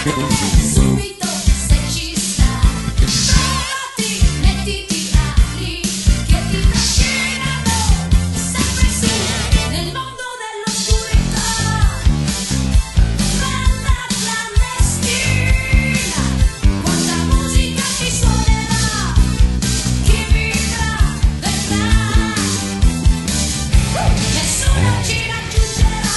Subito se ci sta, provati, mettiti ali che ti trascinano sempre su nel mondo dell'oscurità. Balla clandestina, quanta musica ci suonerà, chi vivrà vedrà. Nessuno ci raggiungerà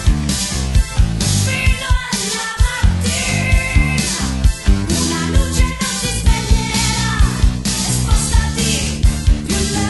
fino alla mattina, una luce non si spegnerà e spostati più là.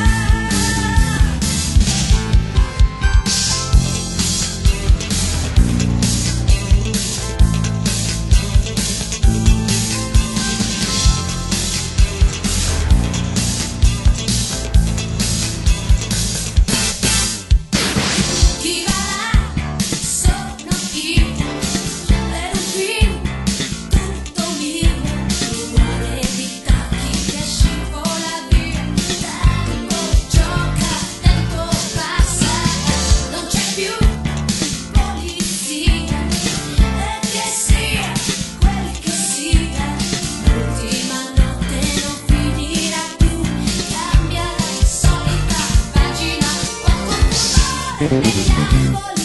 Chi va là sono io, per un film tutto mio, rumore di tacchi che scivola via, tempo gioca, tempo passa, non c'è più polizia, e che sia quel che sia, l'ultima notte non finirà più, cambia la solita pagina, poco rumore negli angoli.